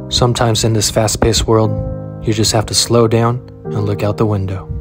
Sometimes in this fast-paced world, you just have to slow down and look out the window.